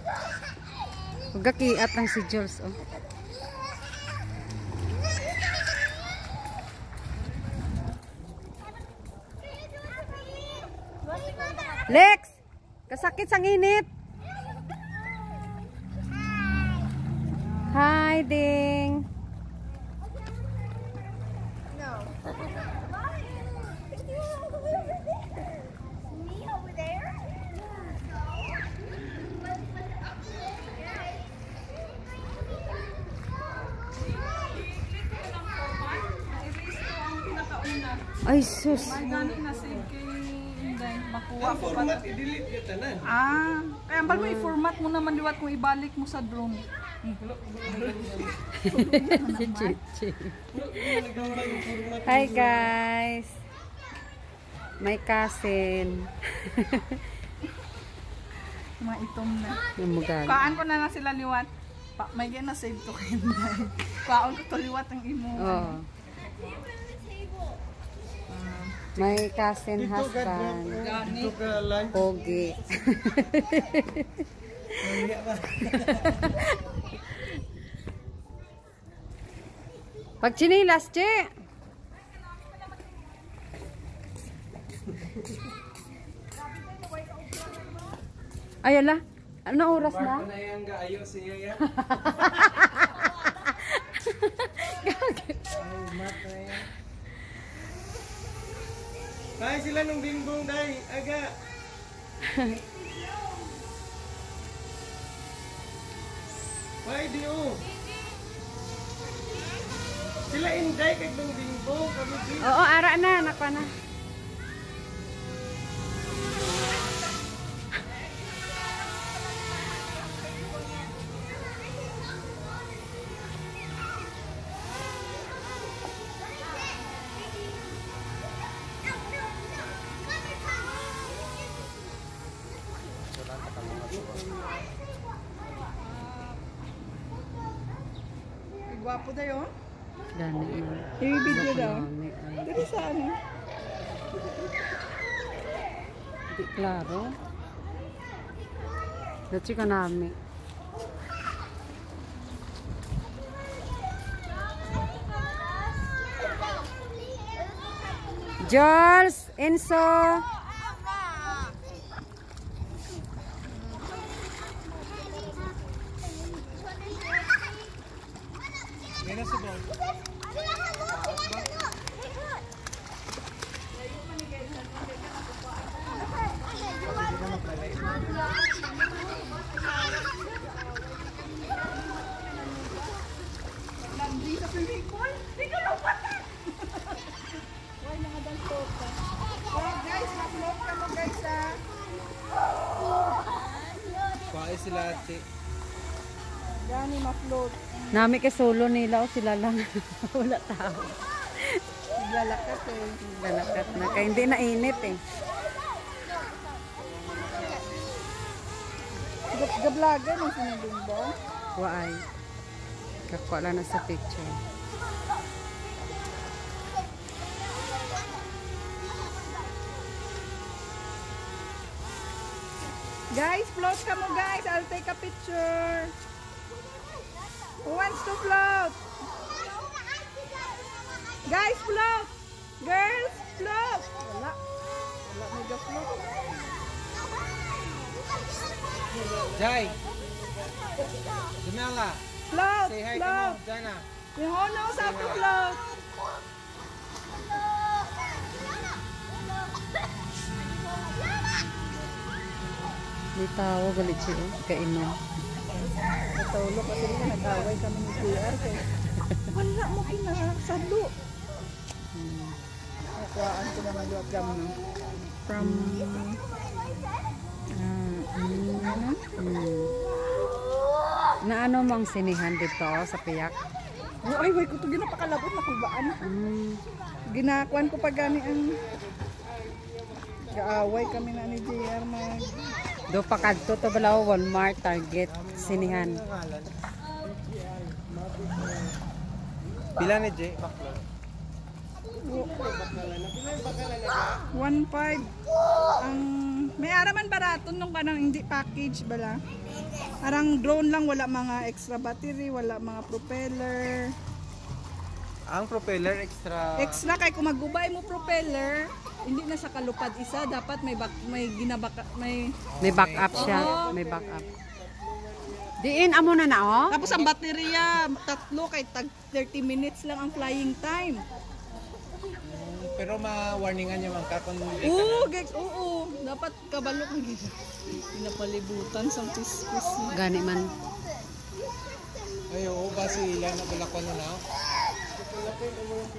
Gakiat lang si Jules, oh. Lex! Kasakit sang init. Hi, Ding. No. Me over there? Ay, sus. Makuha ko pa. I-delete yung tanan. Kaya bal mo i-format mo naman liwat kung ibalik mo sa drone. Hi guys. My cousin. Mga itom na. Namugan. Kaan ko na sila liwat. May gina save to kayo. Kaon ko to liwat ang imo. Oh. My cousin husband. Ito ka lang. Pogi. Pag chinilas, che. Ay, ala. Ano oras na? Barko na yan ga. Ayos siya yan. Dahil sila nung bimbong dahil. Aga. Why di o? Sila inday kag nung bimbong. Oo, ara na. Nakpa na. Gwapo dayo. Dani. I-video daw. Dito sa ano? Di klaro. Dati ka namin. Jules, Enzo. Kuha sila ate. Gani ma-float. Nami kay solo nila o sila lang. Wala tao. Lalakat eh. Lalakat na. Kaya hindi na init eh. Gablagan ang sinabing Waay. Kakuha lang na sa picture. Guys, float ka mo guys. I'll take a picture. Who wants to float? Guys, float. Girls, float. Wala. Wala may ga-float. Jai. Jamela. Float, Say hi float. to Jana. You all knows how to float. May tao galit siya. Kainom. Nataulo kasi nila nag-away kami ni JR. Wala mo kinasalo. Nakuhaan ko naman yung agam no? From na ano mang sinihan dito sa piyak? ay, way ko ito ginapakalabot na kubaan. Ginakuan ko pa gani ang gaaway kami na ni JR mag Do pa kadto to balaw Walmart, Target, sinihan. Pila ni Jay? 1.5. Ang may araman baraton nung kanang hindi package bala. Arang drone lang, wala mga extra battery, wala mga propeller. Ang propeller extra. Extra kay kung magubay mo propeller, hindi na sa kalupad isa, dapat may May backup siya. May backup. Diin amo na oh. tapos ang baterya tatlo kay tag 30 minutes lang ang flying time. Pero ma-warningan niyo man ka kung Oo, dapat kabalo kang pinapalibutan sa pispis. Gani man. Ayo, ba sila na balakon na.